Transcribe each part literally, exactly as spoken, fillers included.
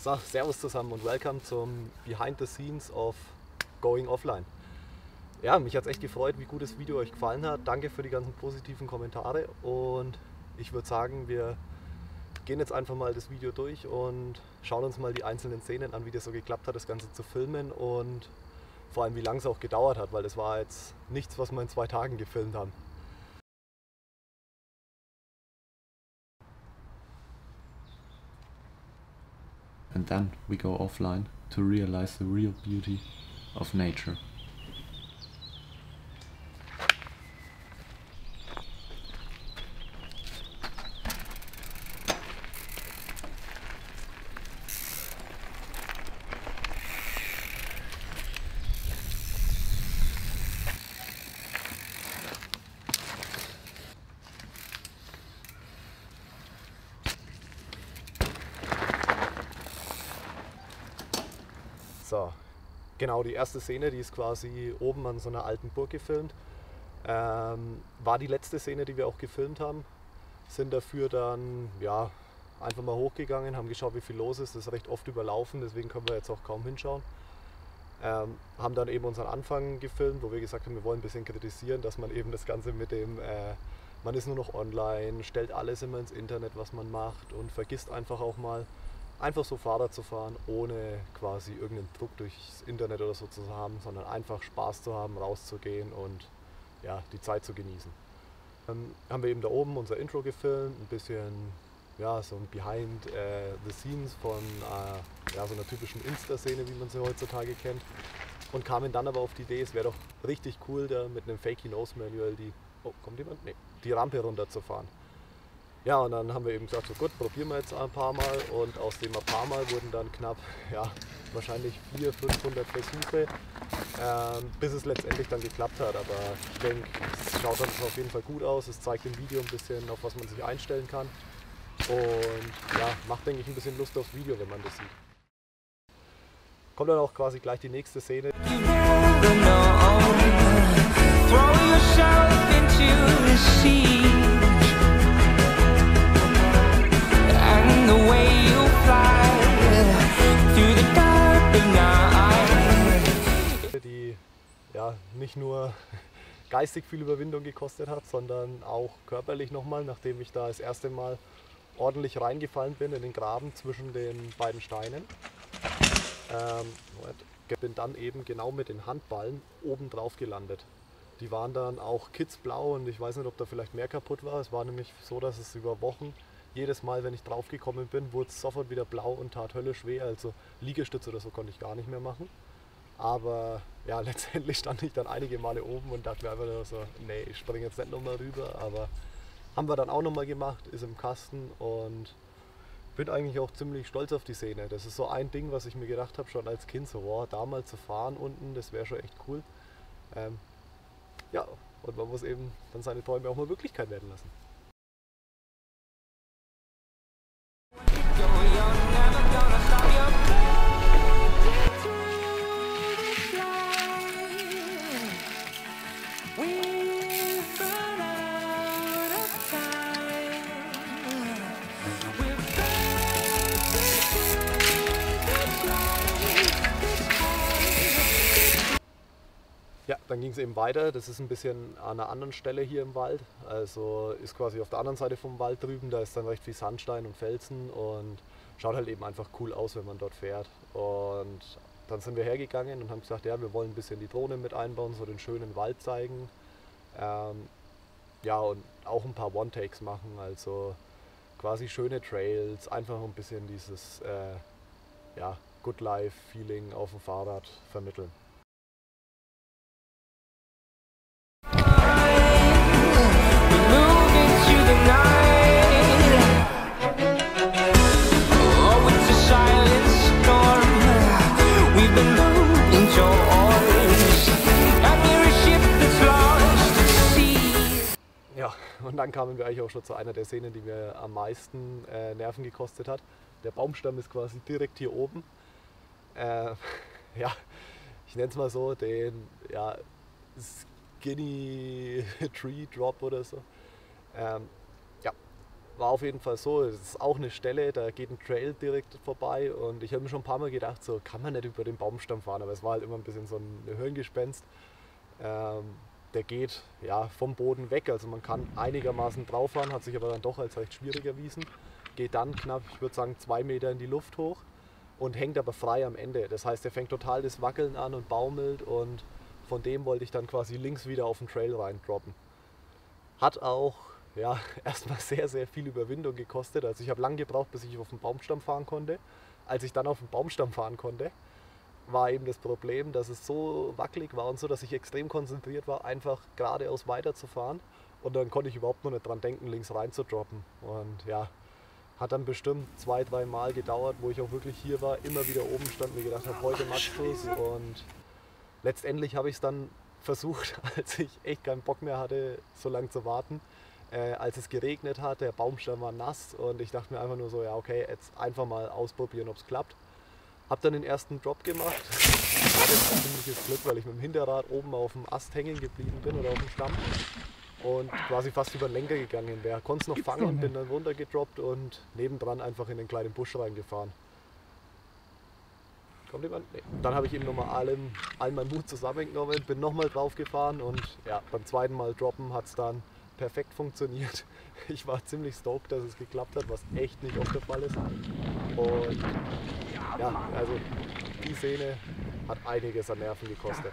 So, servus zusammen und welcome zum Behind the Scenes of Going Offline. Ja, mich hat es echt gefreut, wie gut das Video euch gefallen hat. Danke für die ganzen positiven Kommentare und ich würde sagen, wir gehen jetzt einfach mal das Video durch und schauen uns mal die einzelnen Szenen an, wie das so geklappt hat, das Ganze zu filmen und vor allem wie lange es auch gedauert hat, weil das war jetzt nichts, was wir in zwei Tagen gefilmt haben. And then we go offline to realize the real beauty of nature. So, genau, die erste Szene, die ist quasi oben an so einer alten Burg gefilmt. Ähm, war die letzte Szene, die wir auch gefilmt haben. Sind dafür dann ja, einfach mal hochgegangen, haben geschaut, wie viel los ist. Das ist recht oft überlaufen, deswegen können wir jetzt auch kaum hinschauen. Ähm, haben dann eben unseren Anfang gefilmt, wo wir gesagt haben, wir wollen ein bisschen kritisieren, dass man eben das Ganze mit dem, äh, man ist nur noch online, stellt alles immer ins Internet, was man macht und vergisst einfach auch mal, einfach so Fahrrad zu fahren, ohne quasi irgendeinen Druck durchs Internet oder so zu haben, sondern einfach Spaß zu haben, rauszugehen und ja, die Zeit zu genießen. Dann haben wir eben da oben unser Intro gefilmt, ein bisschen ja, so ein Behind äh, the Scenes von äh, ja, so einer typischen Insta-Szene, wie man sie heutzutage kennt. Und kamen dann aber auf die Idee, es wäre doch richtig cool, da mit einem Fakey Nose Manual die, oh, kommt jemand? Nee, die Rampe runterzufahren. Ja, und dann haben wir eben gesagt, so gut, probieren wir jetzt ein paar Mal und aus dem ein paar Mal wurden dann knapp, ja, wahrscheinlich vierhundert, fünfhundert Versuche, ähm, bis es letztendlich dann geklappt hat. Aber ich denke, es schaut dann auf jeden Fall gut aus, es zeigt im Video ein bisschen, auf was man sich einstellen kann und ja, macht, denke ich, ein bisschen Lust aufs Video, wenn man das sieht. Kommt dann auch quasi gleich die nächste Szene. Die ja nicht nur geistig viel Überwindung gekostet hat, sondern auch körperlich nochmal, nachdem ich da das erste Mal ordentlich reingefallen bin in den Graben zwischen den beiden Steinen. Ähm, bin dann eben genau mit den Handballen oben drauf gelandet. Die waren dann auch kitzblau und ich weiß nicht, ob da vielleicht mehr kaputt war. Es war nämlich so, dass es über Wochen, jedes Mal, wenn ich drauf gekommen bin, wurde es sofort wieder blau und tat höllisch weh. Also Liegestütze oder so konnte ich gar nicht mehr machen. Aber ja, letztendlich stand ich dann einige Male oben und dachte mir einfach nur so, nee, ich springe jetzt nicht nochmal rüber. Aber haben wir dann auch nochmal gemacht, ist im Kasten und bin eigentlich auch ziemlich stolz auf die Szene. Das ist so ein Ding, was ich mir gedacht habe, schon als Kind, so wow, da mal zu fahren unten, das wäre schon echt cool. Ähm, ja, und man muss eben dann seine Träume auch mal Wirklichkeit werden lassen. Ja, dann ging es eben weiter. Das ist ein bisschen an einer anderen Stelle hier im Wald. Also ist quasi auf der anderen Seite vom Wald drüben. Da ist dann recht viel Sandstein und Felsen und schaut halt eben einfach cool aus, wenn man dort fährt. Und dann sind wir hergegangen und haben gesagt, ja, wir wollen ein bisschen die Drohne mit einbauen, so den schönen Wald zeigen. Ähm, ja, und auch ein paar One-Takes machen, also quasi schöne Trails, einfach ein bisschen dieses äh, ja, Good Life-Feeling auf dem Fahrrad vermitteln. Ja, und dann kamen wir eigentlich auch schon zu einer der Szenen, die mir am meisten äh, Nerven gekostet hat. Der Baumstamm ist quasi direkt hier oben. Äh, ja, ich nenne es mal so, den ja, Skinny Tree Drop oder so. Ähm, ja, war auf jeden Fall so, es ist auch eine Stelle, da geht ein Trail direkt vorbei und ich habe mir schon ein paar Mal gedacht, so kann man nicht über den Baumstamm fahren, aber es war halt immer ein bisschen so ein Hirngespenst. Ähm, der geht ja vom Boden weg, also man kann einigermaßen drauf fahren, hat sich aber dann doch als recht schwierig erwiesen. Geht dann knapp, ich würde sagen, zwei Meter in die Luft hoch und hängt aber frei am Ende. Das heißt, er fängt total das Wackeln an und baumelt und von dem wollte ich dann quasi links wieder auf den Trail reindroppen. Hat auch ja, erstmal sehr, sehr viel Überwindung gekostet. Also ich habe lange gebraucht, bis ich auf den Baumstamm fahren konnte. Als ich dann auf den Baumstamm fahren konnte, war eben das Problem, dass es so wackelig war und so, dass ich extrem konzentriert war, einfach geradeaus weiterzufahren. Und dann konnte ich überhaupt noch nicht dran denken, links rein zu droppen. Und ja, hat dann bestimmt zwei, drei Mal gedauert, wo ich auch wirklich hier war, immer wieder oben stand und mir gedacht habe, heute machst du es. Und letztendlich habe ich es dann versucht, als ich echt keinen Bock mehr hatte, so lange zu warten. Äh, als es geregnet hat, der Baumstamm war nass und ich dachte mir einfach nur so, ja okay, jetzt einfach mal ausprobieren, ob es klappt. Hab dann den ersten Drop gemacht. Ich hatte jetzt ein ziemliches Glück, weil ich mit dem Hinterrad oben auf dem Ast hängen geblieben bin oder auf dem Stamm und quasi fast über den Lenker gegangen wäre. Konnte es noch fangen, bin dann runtergedroppt und nebendran einfach in den kleinen Busch reingefahren. Kommt jemand? Nee. Dann habe ich eben nochmal allen, all meinen Mut zusammengenommen, bin nochmal drauf gefahren und ja, beim zweiten Mal droppen hat es dann perfekt funktioniert. Ich war ziemlich stoked, dass es geklappt hat, was echt nicht oft der Fall ist. Und ja, also die Szene hat einiges an Nerven gekostet.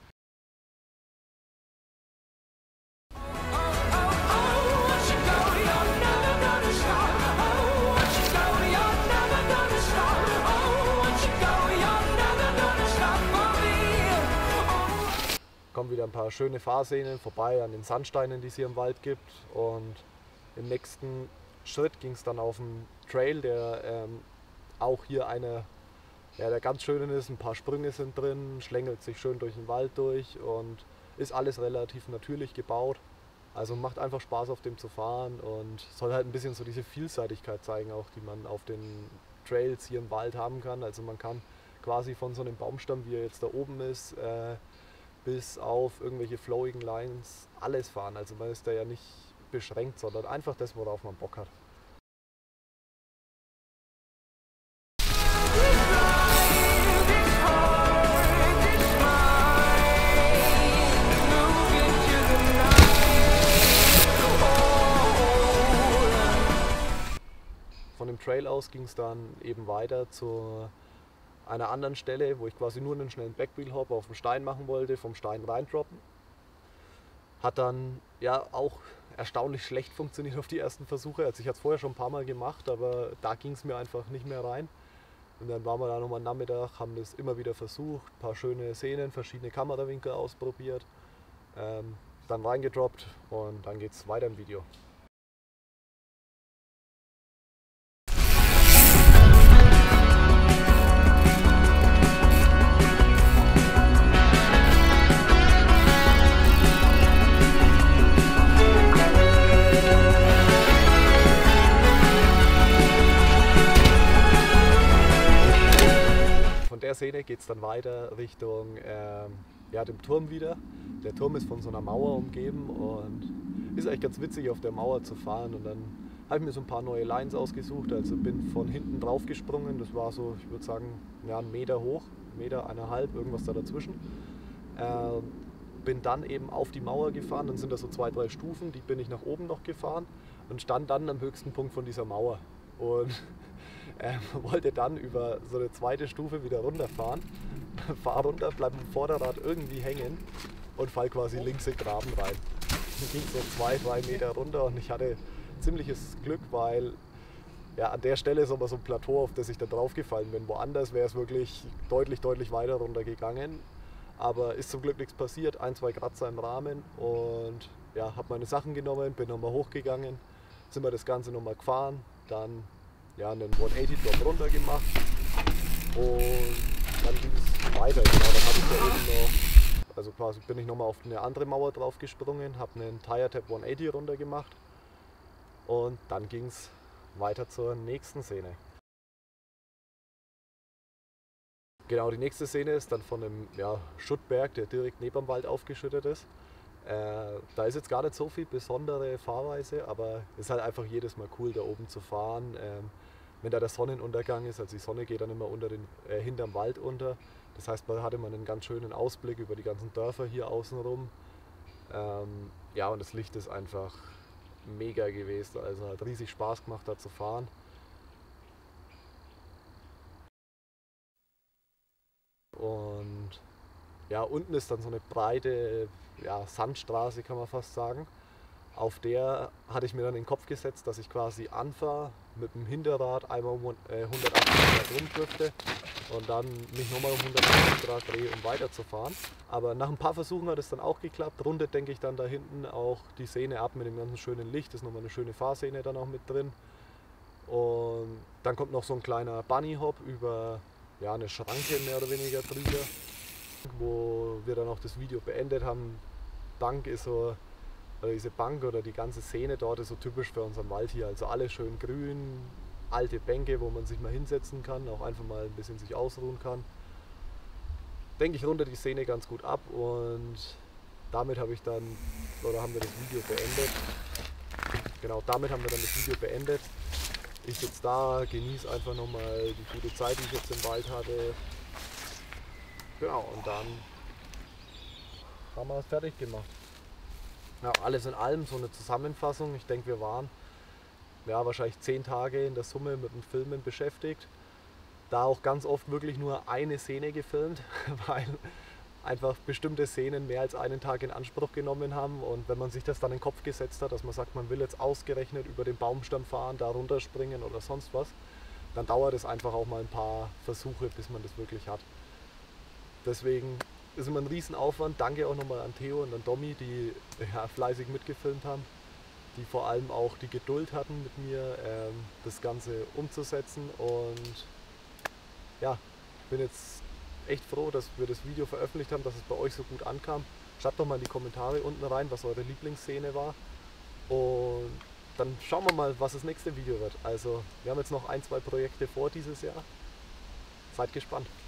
Kommen wieder ein paar schöne Fahrszenen vorbei an den Sandsteinen, die es hier im Wald gibt. Und im nächsten Schritt ging es dann auf den Trail, der ähm, auch hier einer, ja, der ganz schön ist. Ein paar Sprünge sind drin, schlängelt sich schön durch den Wald durch und ist alles relativ natürlich gebaut. Also macht einfach Spaß, auf dem zu fahren und soll halt ein bisschen so diese Vielseitigkeit zeigen, auch die man auf den Trails hier im Wald haben kann. Also man kann quasi von so einem Baumstamm, wie er jetzt da oben ist, äh, bis auf irgendwelche flowigen Lines alles fahren. Also man ist da ja nicht beschränkt, sondern einfach das, worauf man Bock hat. Von dem Trail aus ging es dann eben weiter zu einer anderen Stelle, wo ich quasi nur einen schnellen Backwheel-Hop auf den Stein machen wollte, vom Stein reindroppen. Hat dann ja auch erstaunlich schlecht funktioniert auf die ersten Versuche. Also ich hatte es vorher schon ein paar Mal gemacht, aber da ging es mir einfach nicht mehr rein. Und dann waren wir da nochmal am Nachmittag, haben das immer wieder versucht, ein paar schöne Szenen, verschiedene Kamerawinkel ausprobiert, ähm, dann reingedroppt und dann geht es weiter im Video. Von der Szene geht es dann weiter Richtung ähm, ja, dem Turm wieder. Der Turm ist von so einer Mauer umgeben und ist eigentlich ganz witzig, auf der Mauer zu fahren. Und dann habe ich mir so ein paar neue Lines ausgesucht. Also bin von hinten drauf gesprungen. Das war so, ich würde sagen, ja, einen Meter hoch, einen Meter, eineinhalb, irgendwas da dazwischen. Ähm, bin dann eben auf die Mauer gefahren. Dann sind da so zwei, drei Stufen. Die bin ich nach oben noch gefahren und stand dann am höchsten Punkt von dieser Mauer. Und Ähm, wollte dann über so eine zweite Stufe wieder runterfahren, fahr runter, bleib im Vorderrad irgendwie hängen und fall quasi links in den Graben rein. Dann ging so zwei, drei Meter runter und ich hatte ziemliches Glück, weil ja, an der Stelle ist aber so ein Plateau, auf das ich dann draufgefallen bin. Woanders wäre es wirklich deutlich, deutlich weiter runter gegangen. Aber ist zum Glück nichts passiert, ein, zwei Kratzer im Rahmen und ja, habe meine Sachen genommen, bin nochmal hochgegangen, sind wir das Ganze nochmal gefahren, dann ja, einen hundertachtzig Drop runter gemacht und dann ging es weiter. Genau, dann habe ich da eben noch, also quasi bin ich nochmal auf eine andere Mauer drauf gesprungen, habe einen Tire Tap hundertachtzig runter gemacht und dann ging es weiter zur nächsten Szene. Genau, die nächste Szene ist dann von einem ja, Schuttberg, der direkt neben dem Wald aufgeschüttet ist. Äh, da ist jetzt gar nicht so viel besondere Fahrweise, aber es ist halt einfach jedes Mal cool, da oben zu fahren. Ähm, wenn da der Sonnenuntergang ist, also die Sonne geht dann immer unter den, äh, hinterm Wald unter. Das heißt, man hatte man einen ganz schönen Ausblick über die ganzen Dörfer hier außenrum. Ähm, ja, und das Licht ist einfach mega gewesen. Also hat riesig Spaß gemacht, da zu fahren. Und ja, unten ist dann so eine breite ja, Sandstraße, kann man fast sagen. Auf der hatte ich mir dann in den Kopf gesetzt, dass ich quasi anfahre, mit dem Hinterrad einmal um hundertachtzig Grad rumdrifte und dann mich nochmal um hundertachtzig Grad drehe, um weiterzufahren. Aber nach ein paar Versuchen hat es dann auch geklappt. Rundet, denke ich, dann da hinten auch die Szene ab mit dem ganzen schönen Licht. Das ist nochmal eine schöne Fahrszene dann auch mit drin. Und dann kommt noch so ein kleiner Bunny Hop über ja, eine Schranke mehr oder weniger drüber, wo wir dann auch das Video beendet haben. Bank ist so, oder diese Bank oder die ganze Szene dort ist so typisch für unseren Wald hier. Also alles schön grün, alte Bänke, wo man sich mal hinsetzen kann, auch einfach mal ein bisschen sich ausruhen kann. Denke ich, rundet die Szene ganz gut ab und damit habe ich dann, oder haben wir das Video beendet. Genau, damit haben wir dann das Video beendet. Ich sitze da, genieße einfach nochmal die gute Zeit, die ich jetzt im Wald hatte. Genau, und dann haben wir es fertig gemacht. Ja, alles in allem so eine Zusammenfassung. Ich denke, wir waren ja, wahrscheinlich zehn Tage in der Summe mit dem Filmen beschäftigt. Da auch ganz oft wirklich nur eine Szene gefilmt, weil einfach bestimmte Szenen mehr als einen Tag in Anspruch genommen haben. Und wenn man sich das dann in den Kopf gesetzt hat, dass man sagt, man will jetzt ausgerechnet über den Baumstamm fahren, da runterspringen oder sonst was, dann dauert es einfach auch mal ein paar Versuche, bis man das wirklich hat. Deswegen ist immer ein Riesenaufwand. Danke auch nochmal an Theo und an Domi, die ja, fleißig mitgefilmt haben, die vor allem auch die Geduld hatten mit mir, ähm, das Ganze umzusetzen. Und ja, bin jetzt echt froh, dass wir das Video veröffentlicht haben, dass es bei euch so gut ankam. Schreibt doch mal in die Kommentare unten rein, was eure Lieblingsszene war. Und dann schauen wir mal, was das nächste Video wird. Also wir haben jetzt noch ein, zwei Projekte vor dieses Jahr. Seid gespannt.